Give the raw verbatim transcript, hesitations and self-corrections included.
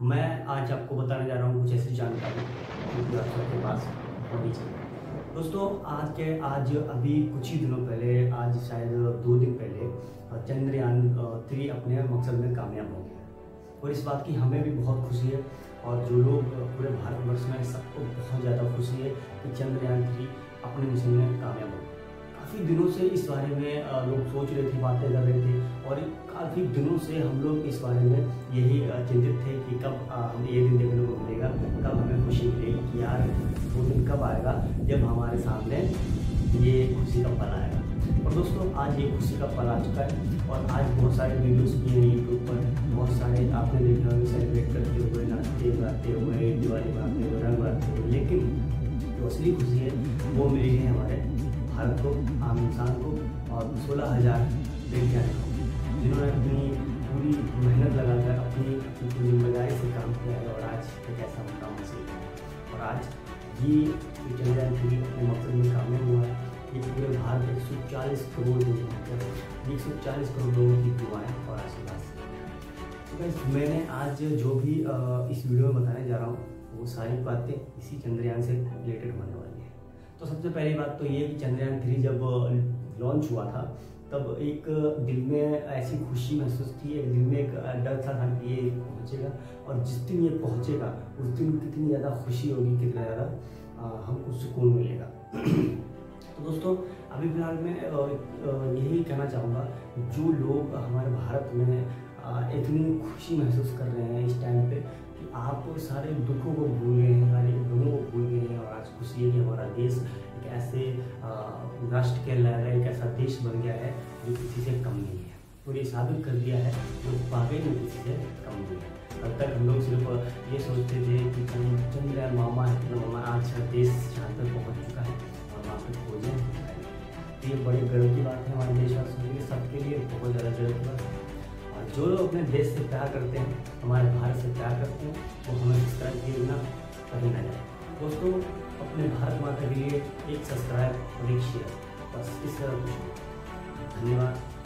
मैं आज आपको बताने जा रहा हूँ कुछ ऐसी जानकारी जो कि आप सबके पास होनी चाहिए। दोस्तों आज के आज अभी कुछ ही दिनों पहले, आज शायद दो दिन पहले चंद्रयान थ्री अपने मकसद में कामयाब हो गया और इस बात की हमें भी बहुत खुशी है और जो लोग पूरे भारतवर्ष में सबको बहुत ज़्यादा खुशी है कि चंद्रयान थ्री अपने मिशन में कामयाब हो गया। काफ़ी दिनों से इस बारे में लोग सोच रहे थे, बातें कर रहे थे और काफ़ी दिनों से हम लोग इस बारे में यही चिंतित थे कि कब हमें ये दिन देखने को मिलेगा, कब हमें खुशी मिलेगी कि यार वो दिन कब आएगा जब हमारे सामने ये खुशी का पल आएगा। और दोस्तों आज ये खुशी का पल आ चुका है और आज बहुत सारे वीडियोस किए हैं यूट्यूब पर, बहुत सारे आपने देखा होगा सेलिब्रेट करते हुए, नाचते गाते हुए, दिवाली मनाते हुए, रंग बनाते हुए। लेकिन जो असली खुशी है वो मिली है हमारे भारत को, आम इंसान को और सोलह हज़ार वैज्ञानिकों को, जिन्होंने अपनी पूरी मेहनत लगाकर अपनी जिम्मेदारी से काम किया है और आज एक ऐसा मुकाम हासिल किया। और आज ये चंद्रयान थ्री अपने मकसद में कामयाब हुआ है। ये पूरे भारत एक सौ चालीस करोड़ लोग एक सौ चालीस करोड़ लोगों की दुआएं और आशीर्वाद से। तो गाइस मैंने आज जो भी इस वीडियो में बताने जा रहा हूँ वो सारी बातें इसी चंद्रयान से रिलेटेड होने वाली है। तो सबसे पहली बात तो ये कि चंद्रयान थ्री जब लॉन्च हुआ था तब एक दिल में ऐसी खुशी महसूस थी, एक दिल में एक डर था था कि ये पहुँचेगा और जिस दिन ये पहुँचेगा उस दिन कितनी ज़्यादा खुशी होगी, कितना ज़्यादा हमको सुकून मिलेगा। तो दोस्तों अभी फिलहाल मैं यही कहना चाहूँगा, जो लोग हमारे भारत में इतनी खुशी महसूस कर रहे हैं इस टाइम पे कि आप सारे दुखों को भूल गए हैं, सारे गमों को भूल गए हैं और आज खुशी है कि हमारा देश एक ऐसे राष्ट्र के लायक एक ऐसा देश बन गया है जो किसी से कम नहीं है और ये साबित कर दिया है जो वाकई में किसी से कम नहीं है। तब तक हम लोग सिर्फ ये सोचते थे कि चंद्रयान मामा है, तो मामा आज देश जहाँ तक पहुँच चुका है और वहाँ पर खोजें। ये बड़े गर्व की बात है हमारे देशवासियों के लिए, सबके लिए बहुत ज़्यादा गर्व की बात है। और जो लोग अपने देश से प्यार करते हैं, हमारे भारत से प्यार करते हैं, वो हमें सब्सक्राइब किए बिना कहीं ना जाए। दोस्तों अपने भारत माता के लिए एक सब्सक्राइब और एक शेयर, बस इस तरह कुछ। धन्यवाद।